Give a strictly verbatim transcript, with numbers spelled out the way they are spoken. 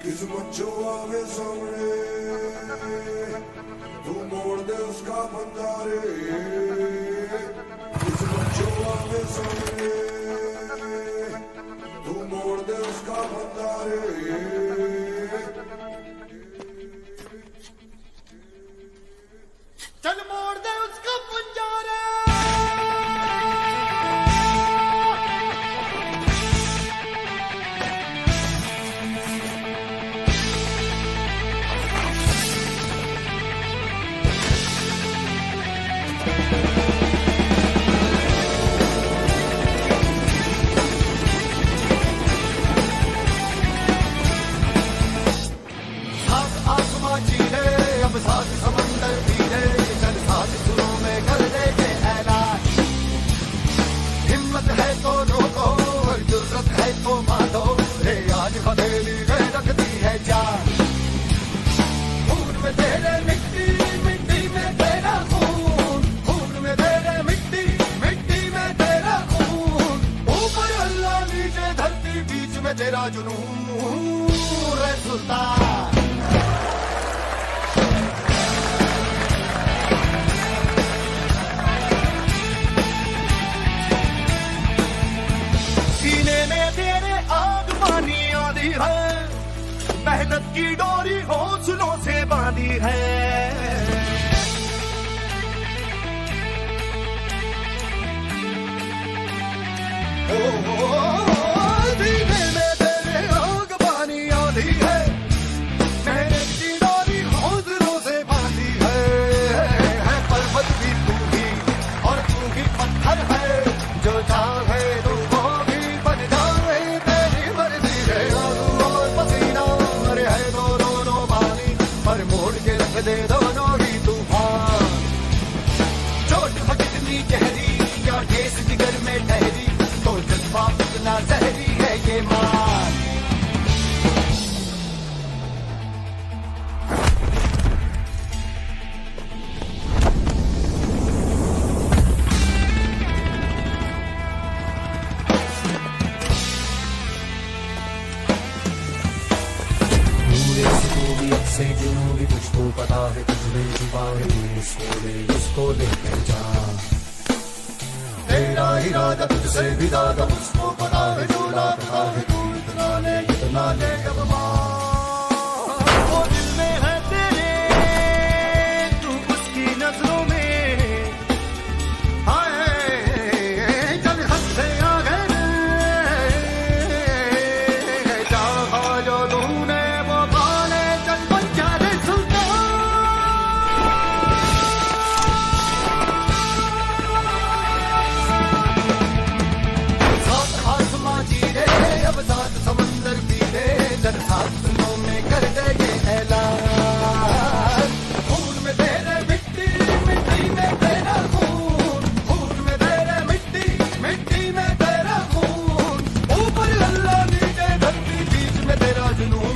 किस्मत जो आवे सामने तू मोड़ दे उसका बंजारे। किस्मत जो आवे सामने तू मोड़ दे उसका बंजारे। चल मोड़ दे उसका बंजारे। साथ समंदर भी है, चल साथ सुरों में कर दे के ऐलान। हिम्मत है तो रोको, जुर्रत है तो मारो, रे आज हथेली में रखती है जान। खून में तेरे मिट्टी, मिट्टी में तेरा खून, खून में तेरे मिट्टी, मिट्टी में तेरा खून। ऊपर अल्लाह नीचे धरती, बीच में तेरा जुनून, रे सुल्तान। मेहनत की डोरी हौसलों से बांधी है। ओ, ओ, ओ सीने में तेरे आग पानी आधी है। मेहनत की डोरी हौसलों से बांधी है। है पर्वत भी तू ही और तू ही पत्थर है, जो चाहे तू वो भी बन जाए, तेरी मर्जी है। पर मोड़ के रख दे दोनों ही तूफान। चोट कितनी गहरी या ठेस जिगर में ठहरी, तो जज्बा इतना जहरी है ये मान। से जुनूबी तुझको पता है, तुझमें छुपा है, तू इसको ले इसको लेकर जा। तेरा इरादा तुझसे भी ज्यादा उसको पता है, जो लाता है तू इतना ले इतना ले अब वो दिल में है तेरे, तू उसकी नजरों में आए। चल हद से आगे चाहा जो तूने वो पाले, चल बच्चा रे सुल्तान। साथ आसमां चीरे, अब साथ समंदर पीरे, चल साथ सुनों में कर दे ये ऐलान। खून में तेरे मिट्टी, मिट्टी में तेरा खून, खून में तेरे मिट्टी, मिट्टी में तेरा खून। ऊपर अल्लाह नीचे धरती, बीच में तेरा जुनून।